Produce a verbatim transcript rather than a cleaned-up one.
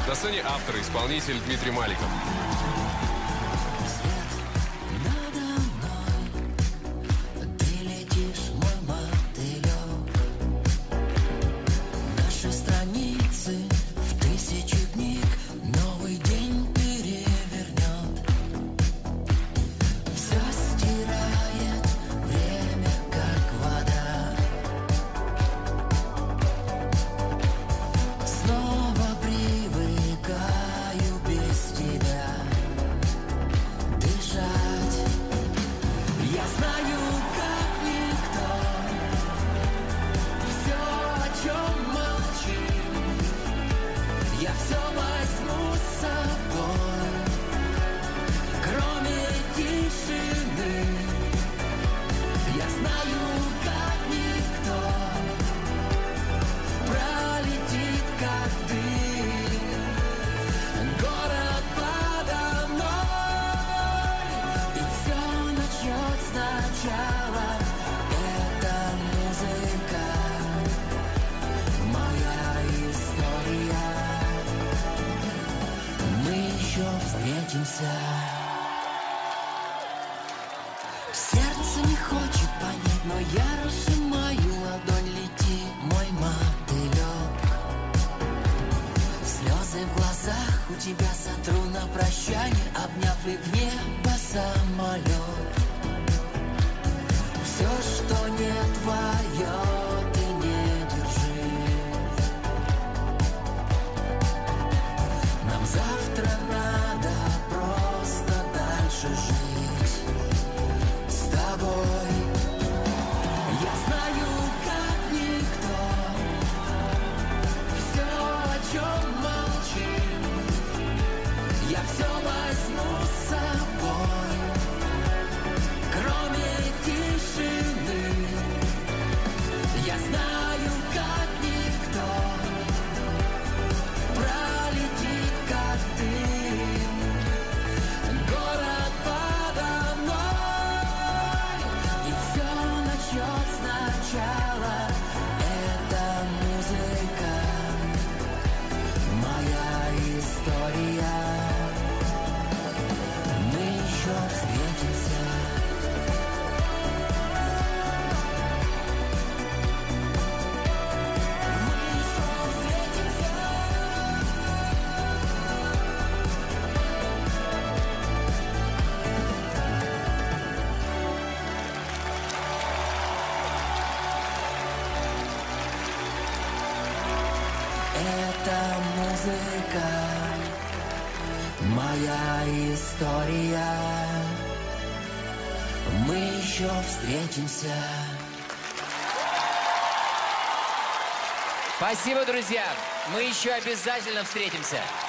На сцене автор и исполнитель Дмитрий Маликов. Сердце не хочет понять, но я разжимаю ладонь, лети, мой мотылек. Слезы в глазах у тебя сотру на прощание, обняв и в небо самолет. Все, что не твое, ты не держи. Нам завтра надо просто дальше жить с тобой. Я знаю, как никто, все, о чем молчим, я все возьму с собой, кроме тишины. Я знаю, как никто, пролетит как дым город подо мной, и все начнет сначала. Это музыка, моя история. Мы еще встретимся. Это музыка, моя история. Мы еще встретимся. Спасибо, друзья. Мы еще обязательно встретимся.